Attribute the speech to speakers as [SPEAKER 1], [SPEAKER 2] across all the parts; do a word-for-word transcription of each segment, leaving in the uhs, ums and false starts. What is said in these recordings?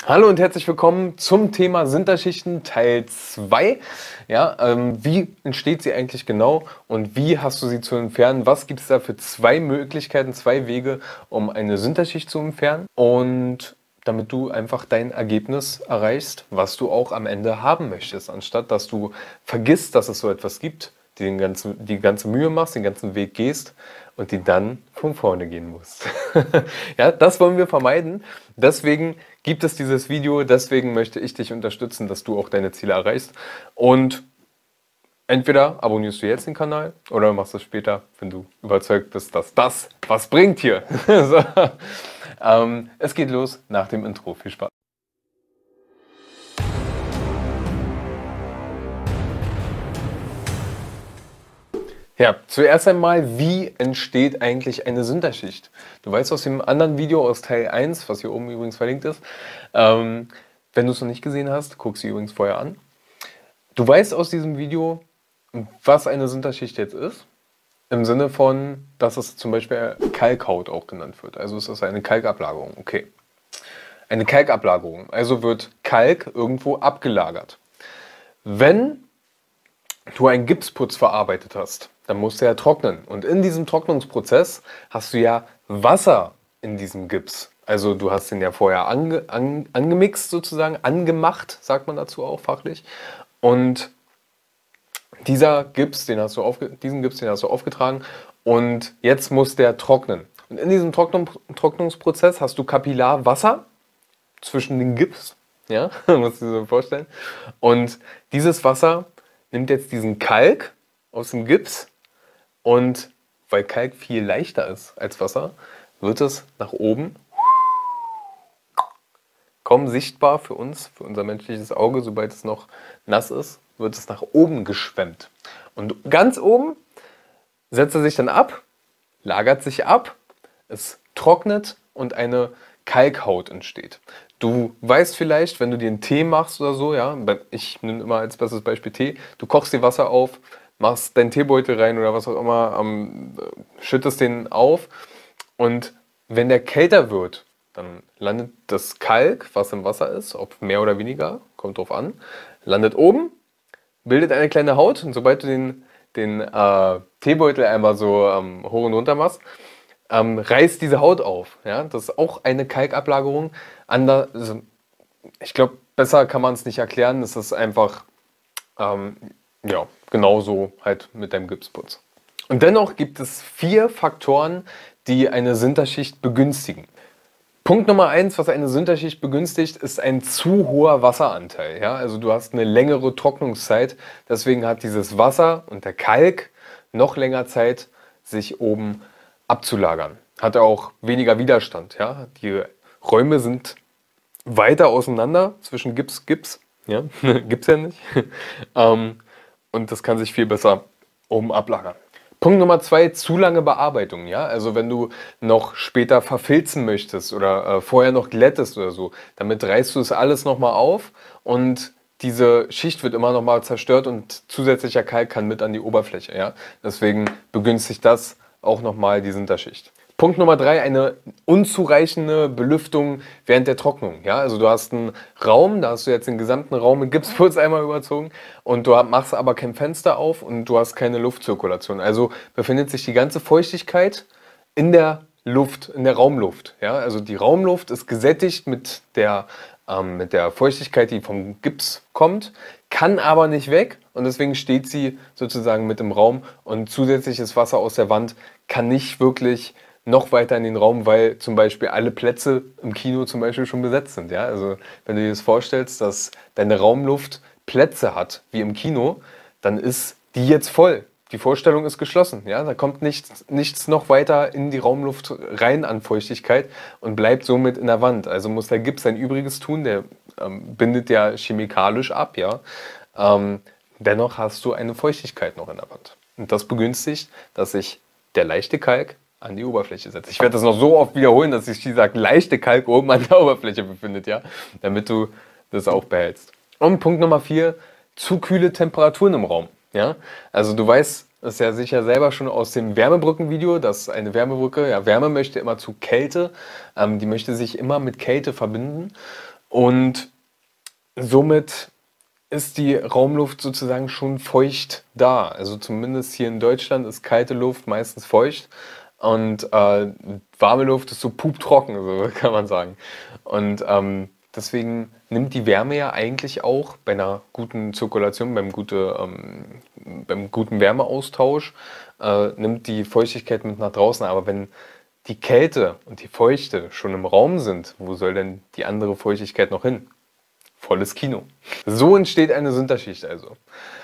[SPEAKER 1] Hallo und herzlich willkommen zum Thema Sinterschichten Teil zwei. Ja, ähm, wie entsteht sie eigentlich genau und wie hast du sie zu entfernen? Was gibt es da für zwei Möglichkeiten, zwei Wege, um eine Sinterschicht zu entfernen? Und damit du einfach dein Ergebnis erreichst, was du auch am Ende haben möchtest, anstatt dass du vergisst, dass es so etwas gibt, die, den ganzen, die ganze Mühe machst, den ganzen Weg gehst und die dann von vorne gehen musst. Ja, das wollen wir vermeiden. Deswegen gibt es dieses Video, deswegen möchte ich dich unterstützen, dass du auch deine Ziele erreichst. Und entweder abonnierst du jetzt den Kanal oder machst es später, wenn du überzeugt bist, dass das was bringt hier. So. Ähm, es geht los nach dem Intro. Viel Spaß. Ja, zuerst einmal, wie entsteht eigentlich eine Sinterschicht? Du weißt aus dem anderen Video, aus Teil eins, was hier oben übrigens verlinkt ist, ähm, wenn du es noch nicht gesehen hast, guck sie übrigens vorher an. Du weißt aus diesem Video, was eine Sinterschicht jetzt ist, im Sinne von, dass es zum Beispiel Kalkhaut auch genannt wird. Also es ist eine Kalkablagerung, okay. Eine Kalkablagerung, also wird Kalk irgendwo abgelagert. Wenn du einen Gipsputz verarbeitet hast, dann musst du ja trocknen. Und in diesem Trocknungsprozess hast du ja Wasser in diesem Gips. Also du hast den ja vorher ange, an, angemixt sozusagen, angemacht, sagt man dazu auch fachlich. Und dieser Gips, den hast du aufge, diesen Gips, den hast du aufgetragen und jetzt muss der trocknen. Und in diesem Trocknung, Trocknungsprozess hast du Kapillarwasser zwischen den Gips, ja, musst du dir so vorstellen. Und dieses Wasser nimmt jetzt diesen Kalk aus dem Gips und weil Kalk viel leichter ist als Wasser, wird es nach oben kaum sichtbar für uns, für unser menschliches Auge, sobald es noch nass ist, wird es nach oben geschwemmt. Und ganz oben setzt er sich dann ab, lagert sich ab, es trocknet und eine Kalkhaut entsteht. Du weißt vielleicht, wenn du dir einen Tee machst oder so, ja, ich nehme immer als bestes Beispiel Tee, du kochst dir Wasser auf, machst deinen Teebeutel rein oder was auch immer, ähm, schüttest den auf und wenn der kälter wird, dann landet das Kalk, was im Wasser ist, ob mehr oder weniger, kommt drauf an, landet oben, bildet eine kleine Haut und sobald du den, den äh, Teebeutel einmal so ähm, hoch und runter machst, ähm, reißt diese Haut auf. Ja? Das ist auch eine Kalkablagerung. Ander, also, ich glaube, besser kann man es nicht erklären. Es ist einfach ähm, ja, genauso halt mit deinem Gipsputz. Und dennoch gibt es vier Faktoren, die eine Sinterschicht begünstigen. Punkt Nummer eins, was eine Sinterschicht begünstigt, ist ein zu hoher Wasseranteil. Ja? Also du hast eine längere Trocknungszeit, deswegen hat dieses Wasser und der Kalk noch länger Zeit, sich oben abzulagern. Hat auch weniger Widerstand. Ja? Die Räume sind weiter auseinander zwischen Gips, Gips. Ja? Gibt's ja nicht. ähm, und das kann sich viel besser oben ablagern. Punkt Nummer zwei, zu lange Bearbeitung. Ja? Also wenn du noch später verfilzen möchtest oder äh, vorher noch glättest oder so, damit reißt du es alles nochmal auf und diese Schicht wird immer nochmal zerstört und zusätzlicher Kalk kann mit an die Oberfläche. Ja? Deswegen begünstigt das auch nochmal die Sinterschicht. Punkt Nummer drei, eine unzureichende Belüftung während der Trocknung. Ja, also du hast einen Raum, da hast du jetzt den gesamten Raum mit Gipsputz einmal überzogen und du machst aber kein Fenster auf und du hast keine Luftzirkulation. Also befindet sich die ganze Feuchtigkeit in der Luft, in der Raumluft. Ja, also die Raumluft ist gesättigt mit der, ähm, mit der Feuchtigkeit, die vom Gips kommt, kann aber nicht weg und deswegen steht sie sozusagen mit im Raum und zusätzliches Wasser aus der Wand kann nicht wirklich noch weiter in den Raum, weil zum Beispiel alle Plätze im Kino zum Beispiel schon besetzt sind. Ja? Also wenn du dir das vorstellst, dass deine Raumluft Plätze hat, wie im Kino, dann ist die jetzt voll. Die Vorstellung ist geschlossen. Ja? Da kommt nichts, nichts noch weiter in die Raumluft rein an Feuchtigkeit und bleibt somit in der Wand. Also muss der Gips sein Übriges tun, der ähm, bindet ja chemikalisch ab. Ja? Ähm, dennoch hast du eine Feuchtigkeit noch in der Wand. Und das begünstigt, dass sich der leichte Kalk an die Oberfläche setzt. Ich werde das noch so oft wiederholen, dass sich dieser leichte Kalk oben an der Oberfläche befindet, ja, damit du das auch behältst. Und Punkt Nummer vier, zu kühle Temperaturen im Raum. Ja? Also du weißt es ja sicher selber schon aus dem Wärmebrücken-Video, dass eine Wärmebrücke, ja, Wärme möchte immer zu Kälte, ähm, die möchte sich immer mit Kälte verbinden. Und somit ist die Raumluft sozusagen schon feucht da. Also zumindest hier in Deutschland ist kalte Luft meistens feucht und äh, warme Luft ist so puptrocken, so kann man sagen. Und ähm, deswegen nimmt die Wärme ja eigentlich auch bei einer guten Zirkulation, beim, gute, ähm, beim guten Wärmeaustausch, äh, nimmt die Feuchtigkeit mit nach draußen. Aber wenn die Kälte und die Feuchte schon im Raum sind, wo soll denn die andere Feuchtigkeit noch hin? Volles Kino. So entsteht eine Sinterschicht also.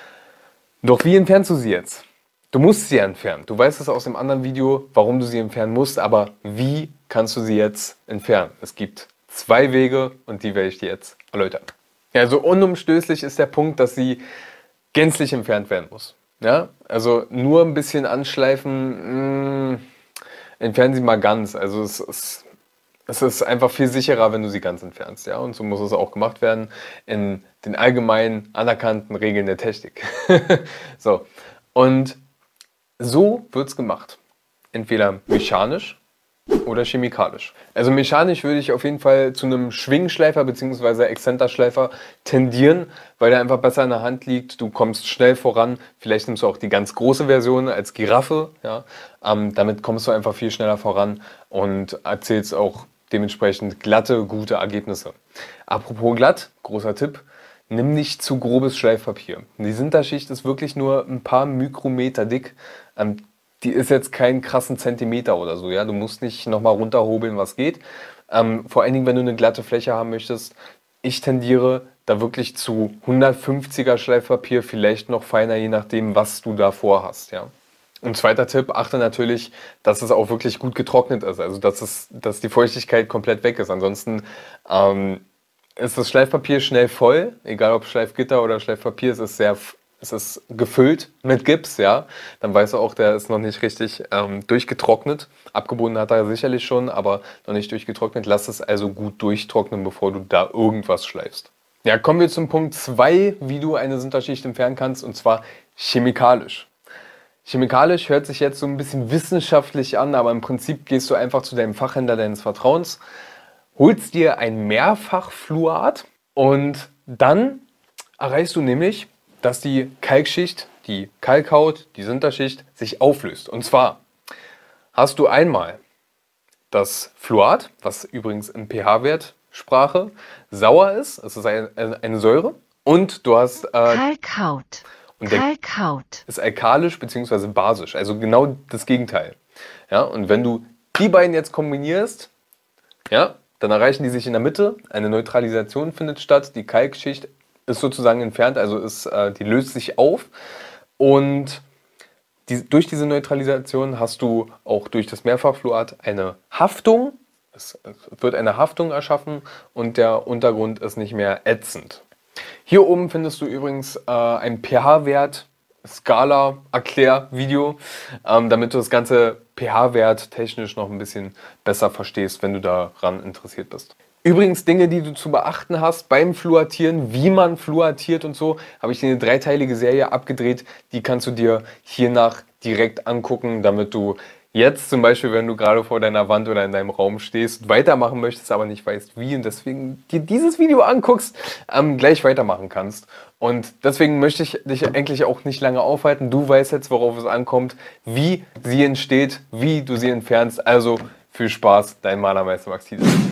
[SPEAKER 1] Doch wie entfernst du sie jetzt? Du musst sie entfernen. Du weißt es aus dem anderen Video, warum du sie entfernen musst, aber wie kannst du sie jetzt entfernen? Es gibt zwei Wege und die werde ich dir jetzt erläutern. Ja, also unumstößlich ist der Punkt, dass sie gänzlich entfernt werden muss. Ja? Also nur ein bisschen anschleifen, mh, entfernen sie mal ganz. Also es ist... Es ist einfach viel sicherer, wenn du sie ganz entfernst. Ja? Und so muss es auch gemacht werden in den allgemein anerkannten Regeln der Technik. So. Und so wird es gemacht. Entweder mechanisch oder chemikalisch. Also mechanisch würde ich auf jeden Fall zu einem Schwingschleifer bzw. Exzenterschleifer tendieren, weil der einfach besser in der Hand liegt. Du kommst schnell voran. Vielleicht nimmst du auch die ganz große Version als Giraffe. Ja? Ähm, damit kommst du einfach viel schneller voran und erzählst auch dementsprechend glatte, gute Ergebnisse. Apropos glatt, großer Tipp, nimm nicht zu grobes Schleifpapier. Die Sinterschicht ist wirklich nur ein paar Mikrometer dick. Ähm, die ist jetzt kein krassen Zentimeter oder so. Ja? Du musst nicht nochmal runterhobeln, was geht. Ähm, vor allen Dingen, wenn du eine glatte Fläche haben möchtest. Ich tendiere da wirklich zu hundertfünfziger Schleifpapier, vielleicht noch feiner, je nachdem, was du da vorhast. Ja? Und zweiter Tipp, achte natürlich, dass es auch wirklich gut getrocknet ist, also dass, es, dass die Feuchtigkeit komplett weg ist. Ansonsten ähm, ist das Schleifpapier schnell voll, egal ob Schleifgitter oder Schleifpapier, es ist, sehr, es ist gefüllt mit Gips, ja. Dann weißt du auch, der ist noch nicht richtig ähm, durchgetrocknet. Abgebunden hat er sicherlich schon, aber noch nicht durchgetrocknet. Lass es also gut durchtrocknen, bevor du da irgendwas schleifst. Ja, kommen wir zum Punkt zwei, wie du eine Sinterschicht entfernen kannst, und zwar chemikalisch. Chemikalisch hört sich jetzt so ein bisschen wissenschaftlich an, aber im Prinzip gehst du einfach zu deinem Fachhändler deines Vertrauens, holst dir ein Mehrfachfluorat und dann erreichst du nämlich, dass die Kalkschicht, die Kalkhaut, die Sinterschicht sich auflöst. Und zwar hast du einmal das Fluorat, was übrigens im pH-Wert Sprache sauer ist, es ist eine, eine Säure, und du hast äh,
[SPEAKER 2] Kalkhaut.
[SPEAKER 1] Und der
[SPEAKER 2] Kalkhaut
[SPEAKER 1] ist alkalisch bzw. basisch, also genau das Gegenteil. Ja, und wenn du die beiden jetzt kombinierst, ja, dann erreichen die sich in der Mitte, eine Neutralisation findet statt, die Kalkschicht ist sozusagen entfernt, also ist, äh, die löst sich auf, und die, durch diese Neutralisation hast du auch durch das Mehrfachfluorat eine Haftung, es wird eine Haftung erschaffen und der Untergrund ist nicht mehr ätzend. Hier oben findest du übrigens äh, ein pH-Wert, Skala-Erklär-Video, ähm, damit du das ganze pH-Wert technisch noch ein bisschen besser verstehst, wenn du daran interessiert bist. Übrigens Dinge, die du zu beachten hast beim Fluoratieren, wie man fluoratiert und so, habe ich dir eine dreiteilige Serie abgedreht. Die kannst du dir hiernach direkt angucken, damit du jetzt zum Beispiel, wenn du gerade vor deiner Wand oder in deinem Raum stehst, weitermachen möchtest, aber nicht weißt wie, und deswegen dir dieses Video anguckst, ähm, gleich weitermachen kannst. Und deswegen möchte ich dich eigentlich auch nicht lange aufhalten. Du weißt jetzt, worauf es ankommt, wie sie entsteht, wie du sie entfernst. Also viel Spaß, dein Malermeister Max Thiele.